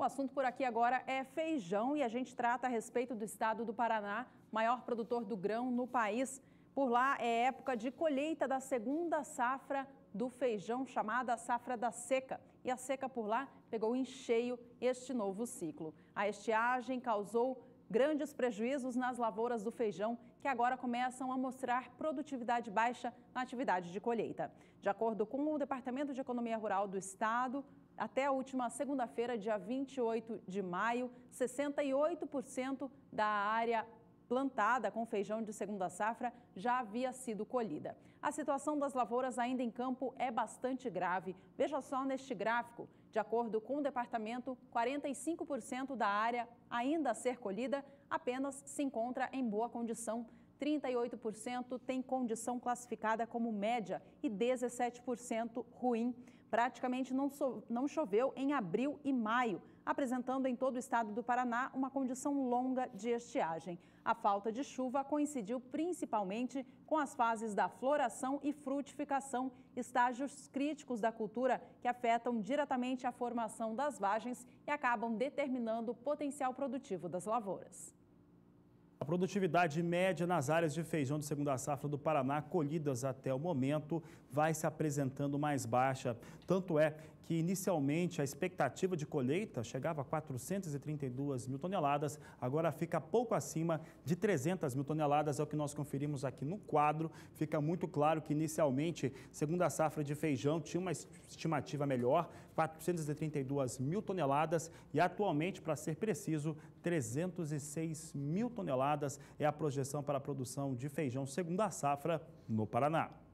O assunto por aqui agora é feijão e a gente trata a respeito do estado do Paraná, maior produtor do grão no país. Por lá é época de colheita da segunda safra do feijão, chamada safra da seca. E a seca por lá pegou em cheio este novo ciclo. A estiagem causou grandes prejuízos nas lavouras do feijão, que agora começam a mostrar produtividade baixa na atividade de colheita. De acordo com o Departamento de Economia Rural do Estado, até a última segunda-feira, dia 28 de maio, 68% da área plantada com feijão de segunda safra já havia sido colhida. A situação das lavouras ainda em campo é bastante grave. Veja só neste gráfico. De acordo com o departamento, 45% da área ainda a ser colhida apenas se encontra em boa condição. 38% tem condição classificada como média e 17% ruim. Praticamente não choveu em abril e maio, apresentando em todo o estado do Paraná uma condição longa de estiagem. A falta de chuva coincidiu principalmente com as fases da floração e frutificação, estágios críticos da cultura que afetam diretamente a formação das vagens e acabam determinando o potencial produtivo das lavouras. A produtividade média nas áreas de feijão de segunda safra do Paraná, colhidas até o momento, vai se apresentando mais baixa. Tanto é que, inicialmente, a expectativa de colheita chegava a 432 mil toneladas, agora fica pouco acima de 300 mil toneladas, é o que nós conferimos aqui no quadro. Fica muito claro que, inicialmente, segunda safra de feijão tinha uma estimativa melhor, 432 mil toneladas, e atualmente, para ser preciso, 306 mil toneladas é a projeção para a produção de feijão segunda safra no Paraná.